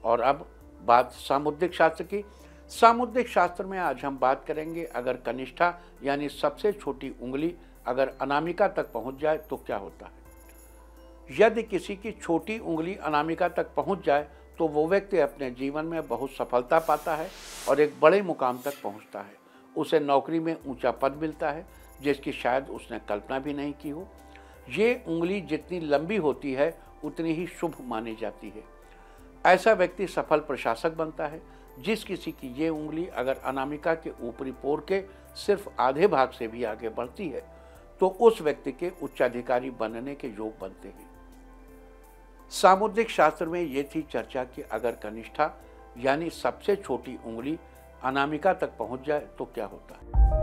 और अब बात सामुद्रिक शास्त्र की। सामुद्रिक शास्त्र में आज हम बात करेंगे, अगर कनिष्ठा यानी सबसे छोटी उंगली अगर अनामिका तक पहुंच जाए तो क्या होता है। यदि किसी की छोटी उंगली अनामिका तक पहुंच जाए तो वो व्यक्ति अपने जीवन में बहुत सफलता पाता है और एक बड़े मुकाम तक पहुंचता है। उसे नौकरी में ऊंचा पद मिलता है जिसकी शायद उसने कल्पना भी नहीं की हो। ये उंगली जितनी लंबी होती है उतनी ही शुभ मानी जाती है। ऐसा व्यक्ति सफल प्रशासक बनता है। जिस किसी की ये उंगली अगर अनामिका के ऊपरी पोर के सिर्फ आधे भाग से भी आगे बढ़ती है तो उस व्यक्ति के उच्चाधिकारी बनने के योग बनते हैं। सामुद्रिक शास्त्र में ये थी चर्चा कि अगर कनिष्ठा यानी सबसे छोटी उंगली अनामिका तक पहुंच जाए तो क्या होता है।